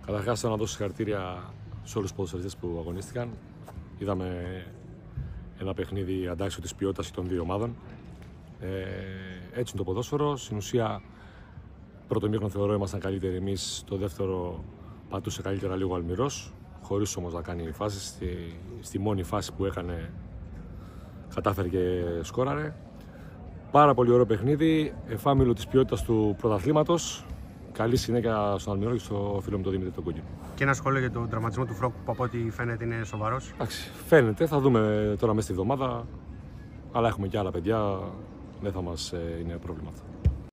Καταρχάς, θέλω να δώσω συγχαρητήρια σε όλους τους ποδοσφαιριστές που αγωνίστηκαν. Είδαμε ένα παιχνίδι αντάξιο της ποιότητας των δύο ομάδων. Έτσι είναι το ποδόσφαιρο. Στην ουσία, πρώτο ημίχρονο θεωρώ ήμασταν καλύτεροι εμείς. Το δεύτερο πατούσε καλύτερα λίγο ο Αλμυρός, χωρίς όμως να κάνει φάσεις. Στη μόνη φάση που έκανε, κατάφερε και σκόραρε. Πάρα πολύ ωραίο παιχνίδι, εφάμιλο της ποιότητας του πρωταθλήματος. Καλή συνέχεια στον Αλμυρό και στο φίλο μου τον Δημήτρη τον Κούκκινο. Και ένα σχόλιο για τον τραυματισμό του Φρόκου που από ό,τι φαίνεται είναι σοβαρός. Εντάξει, φαίνεται, θα δούμε τώρα μέσα στη εβδομάδα. Αλλά έχουμε και άλλα παιδιά, δεν θα μας είναι πρόβλημα αυτό.